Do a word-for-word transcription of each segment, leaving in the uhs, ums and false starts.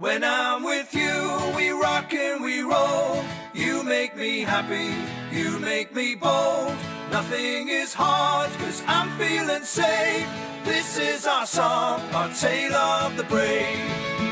When I'm with you, we rock and we roll. You make me happy, you make me bold. Nothing is hard, cause I'm feeling safe. This is our song, our tale of the brave.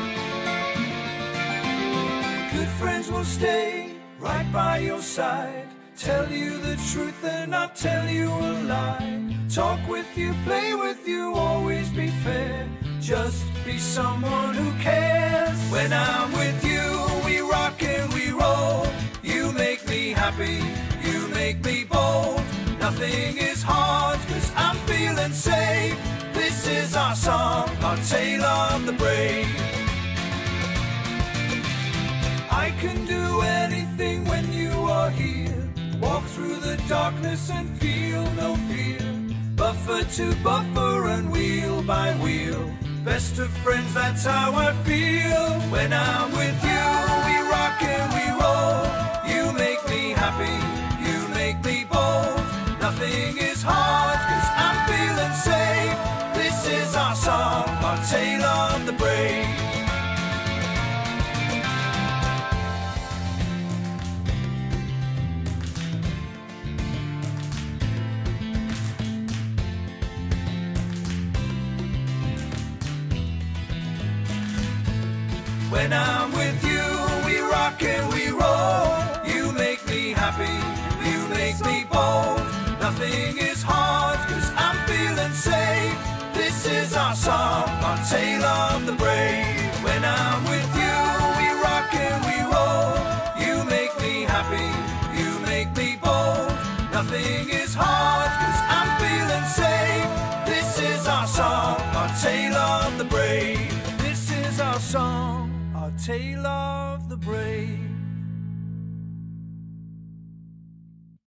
Good friends will stay right by your side. Tell you the truth and not tell you a lie. Talk with you, play with you, always be fair. Just be someone who cares. When I'm with you, we rock and we roll. You make me happy, you make me bold. Nothing is hard, cause I'm feeling safe. This is our song, our tale of the brave. I can do anything when you are here. Walk through the darkness and feel no fear. Buffer to buffer and wheel by wheel. Best of friends, that's how I feel. When I'm with you, we rock and we roll. You make me happy, you make me bold. Nothing is hard, cause I'm feeling safe. This is our song, our tale of the brave. When I'm with you, we rock and we roll. You make me happy, you make me bold. Nothing is hard, cause I'm feeling safe. This is our song, our tale of the brave. When I'm with you, we rock and we roll. You make me happy, you make me bold. Nothing is hard, cause I'm feeling safe. This is our song, our tale of the brave. This is our song, our tale of the brave.